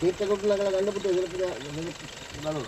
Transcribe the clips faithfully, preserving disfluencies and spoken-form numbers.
Cake එකකට ළඟලා ගන්න පුතේ ඉතල බලන්න.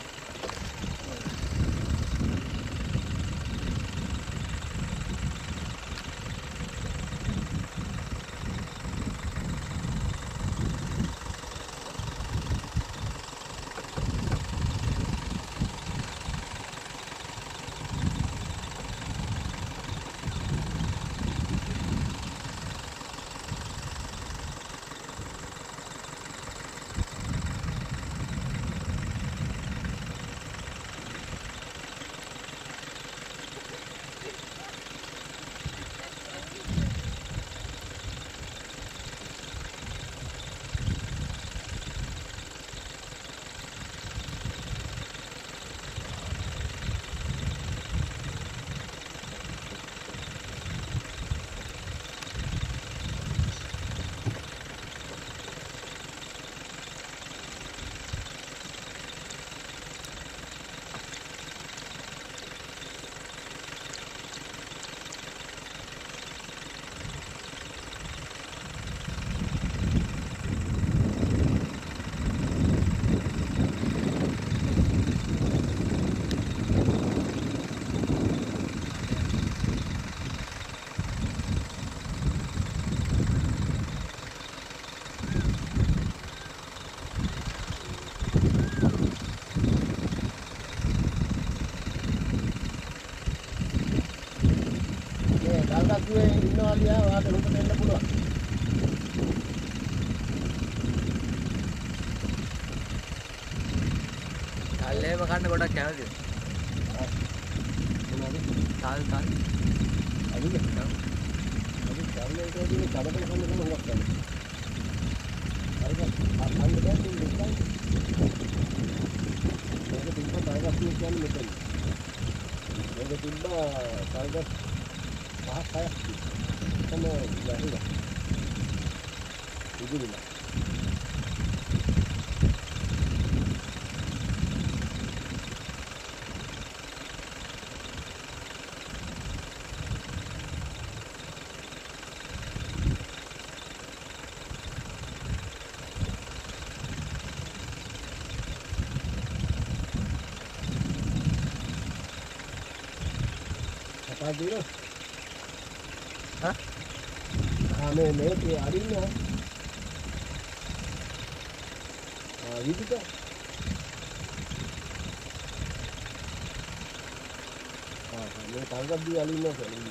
කල්කක්ුවේ ඉන්නවා දිහා ඔයාට උඩට එන්න පුළුවන්. තල්ලේම කන්න ගොඩක් කැමතිද? තල් තල්. අදිද? අදිද තල්ලේ කියන්නේ කඩකට කන්න කම හුඟක් තමයි. හරිද? අන්න දැන් ඉන්නේ. මේක තිබ්බ කල්කක්ුවේ කියන්නේ මෙතන. මේක තිබ්බ කල්කක් පහක් හයක් තමයි යහිලා. ඉදිරියට. apa dulu? Hah? Ane ne ke adinna. Ah vidika. Ah ne tangkap di alinna kali.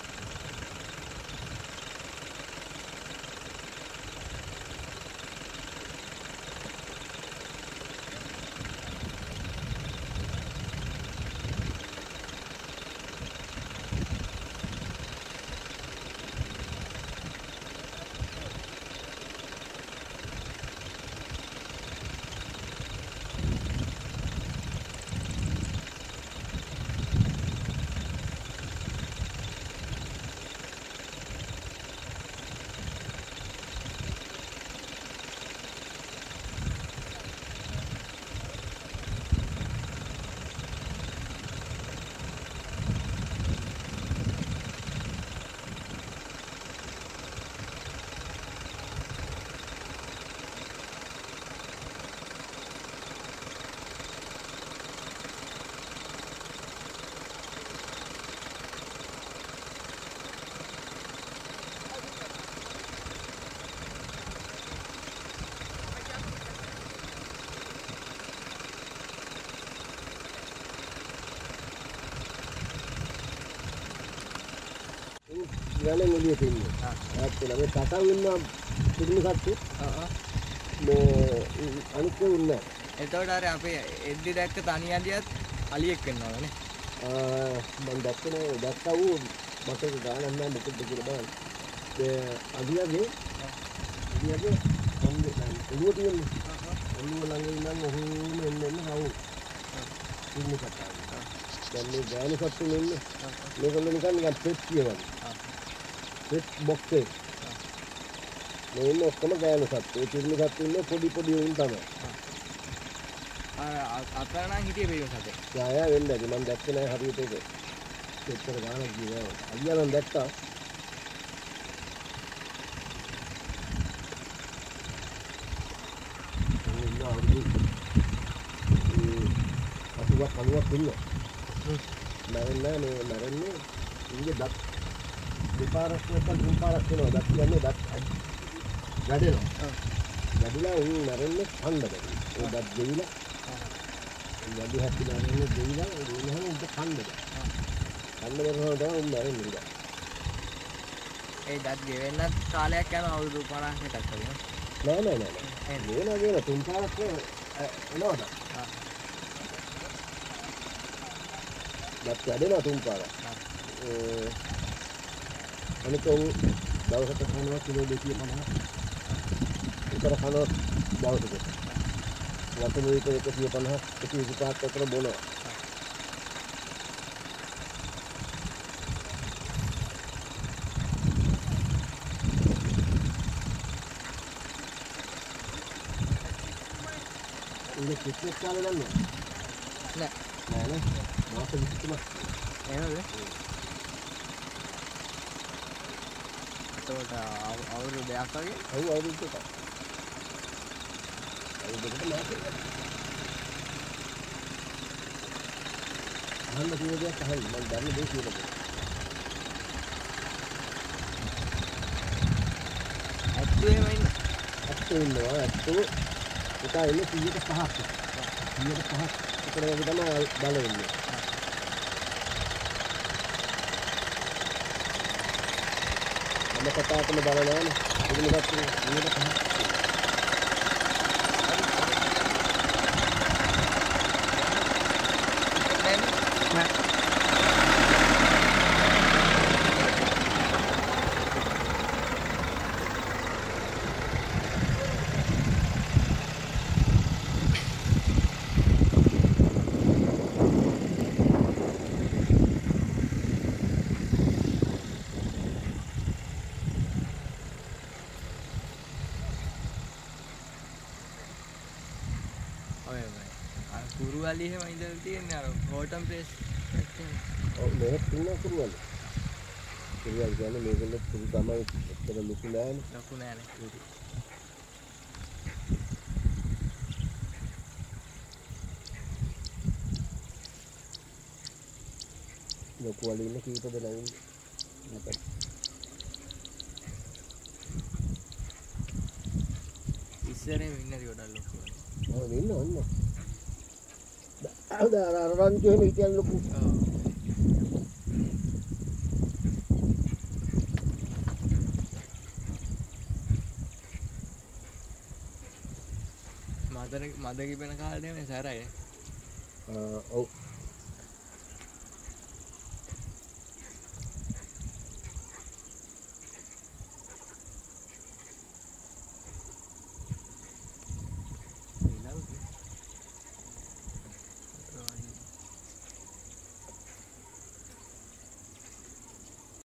Jalan ini dia sini. Ah, kalau kita tahu ini sini satu. Ah, මේ අනිත් උන්නේ. එතකොට අර අපේ එද්දි දැක්ක තනියදියත් අලියෙක් වෙනවා නේ. ආ මම දැක්කනේ දැක්කා ඌ මට ගානක් නැහැ මොකද කියලා බලන්න. ඒ අදියාගේ අදියාගේ මොන්නේ ඔළුව තියෙන්නේ. ඔළුව ළඟ ඉඳන් ඔහොම එන්න එන්න හවු. ඉන්නේ කතාව. දැන් මේ ගාන සත්තු නෙන්නේ. මේගොල්ලෝ නිකන් නිකන් පෙට් කියවන. පෙට් බොක්ස් එක. මේ ඉන්නේ ඔක්කොම ගාන සත්තු. ඒ තිරිමි සත්තු ඉන්නේ පොඩි පොඩි උන් තමයි. අතන නම් හිටියේ බේරෙන්න සතේ. යා යා වෙන්නේ නැති මම දැක්කේ නැහැ හරියට ඒක. එච්චර ගානක් ගියා. අයියා නම් දැක්කා. කනුවක් කනුවක් ඉන්නවා. මැරෙන්නේ මේ මැරෙන්නේ ඉන්නේ දත් දෙපාරක් නැත්නම් තුන් පාරක් වෙනවා. දත් කියන්නේ දත් වැඩෙනවා. වැඩිලා උන් මැරෙන්නේ ඛණ්ඩ බැරි. ඒ දත් දෙවිලා වැඩි හැදිලා මැරෙන්නේ දෙවිලා ඒ දෙවිලා උන්ට ඛණ්ඩ බැරි. ඛණ්ඩ බැරිවම තමයි උන් මැරෙන්නේ. ඒ දත් ගෙවෙන්නත් කාලයක් යන අවුරුදු පනහකට වගේ නෑ නෑ නෑ නෑ මේ නගේන තුන් පාරක් එනවද දත් වැඩෙනවා තුන් පාරක් ඒ අනික උන් දවසකට කනවා කිලෝ දෙකකිය පනහක් විතර කනවා දවසකට වතුර ලීටර් එකසිය පනහක් එකසිය විසිපහක් අතර බොනවා ඉන්නේ කිසිත් කාලේ දන්නවද නෑ නෑ නේ මාස විසිතුනක් එහෙමද එතකොට අවුරුදු දෙකක් වගේ ඔව් අවුරුදු දෙකක් අවුරුදු දෙකක් මාසෙ අහන්න තියෙන දෙයක් අහන්න මම දන්නේ දෙයක් කියලා ඇත්තු එහෙම ඉන්න ඇත්තු ඉන්නවා ඇත්තු ඒකා ඉන්නේ සීයට පහක් සීයට පහක් විතර වගේ තමයි බල ඉන්නේ මම කතාවටම බලනවා නේ ඉතින් සීයට පහක් කුරුවලි එහෙම ඉඳලා තියෙන්නේ අර හෝටම් ප්ලේස් එකේ. ඔව් මේක තියෙන කුරුවලි. කුරුවලි කියන්නේ මේකෙන් කුරු තමයි එතන ලොකු නෑනේ. ලොකු නෑනේ. ලොකු වලි ඉන්න කීප දෙනා ඉන්නේ. නැත්නම් ඉස්සරේ ඉන්නදී ගොඩක් ලොකු. ඔව් ඉන්න ඔන්න. අර අර රංචු එහෙම හිටියන් ලොකු. ඔව්. මදර මද කිපෙන කාලේ නේ සැරයි. ආ ඔව්.